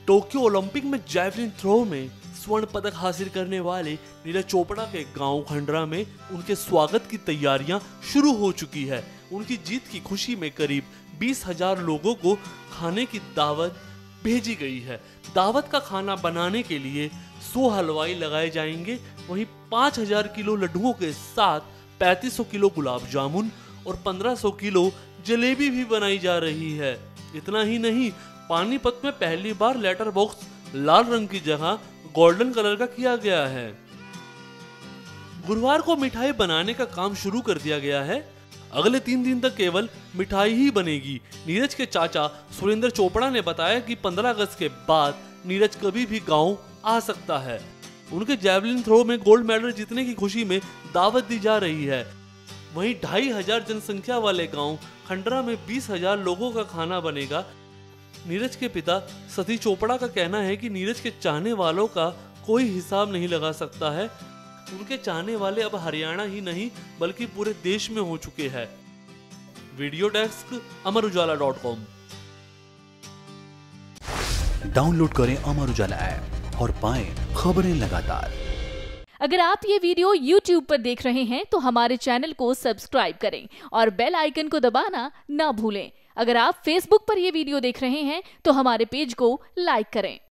Tokyo Olympic में javelin throw में स्वर्ण पदक हासिल करने वाले नीरज चोपड़ा के गांव खंडरा में उनके स्वागत की तैयारियां शुरू हो चुकी है। उनकी जीत की खुशी में करीब 20,000 लोगों को खाने की दावत भेजी गई है। दावत का खाना बनाने के लिए 100 हलवाई लगाए जाएंगे। वहीं 5,000 किलो लड्डुओं के साथ 3500 किलो गुलाब जामुन और 1500 किलो जलेबी भी बनाई जा रही है। इतना ही नहीं, पानीपत में पहली बार लेटर बॉक्स लाल रंग की जगह गोल्डन कलर का किया गया है। गुरुवार को मिठाई बनाने का काम शुरू कर दिया गया है। अगले 3 दिन तक केवल मिठाई ही बनेगी। नीरज के चाचा सुरेंद्र चोपड़ा ने बताया कि 15 अगस्त के बाद नीरज कभी भी गांव आ सकता है। उनके जैवलिन थ्रो में गोल्ड मेडल जीतने की खुशी में दावत दी जा रही है। वहीं 2,500 जनसंख्या वाले गांव खंडरा में 20,000 लोगों का खाना बनेगा। नीरज के पिता सती चोपड़ा का कहना है कि नीरज के चाहने वालों का कोई हिसाब नहीं लगा सकता है। उनके चाहने वाले अब हरियाणा ही नहीं बल्कि पूरे देश में हो चुके हैं। Video desk अमरउजाला.com। डाउनलोड करें अमर उजाला ऐप और पाएं खबरें लगातार। अगर आप ये वीडियो YouTube पर देख रहे हैं तो हमारे चैनल को सब्सक्राइब करें और बेल आइकन को दबाना ना भूलें। अगर आप Facebook पर ये वीडियो देख रहे हैं तो हमारे पेज को लाइक करें।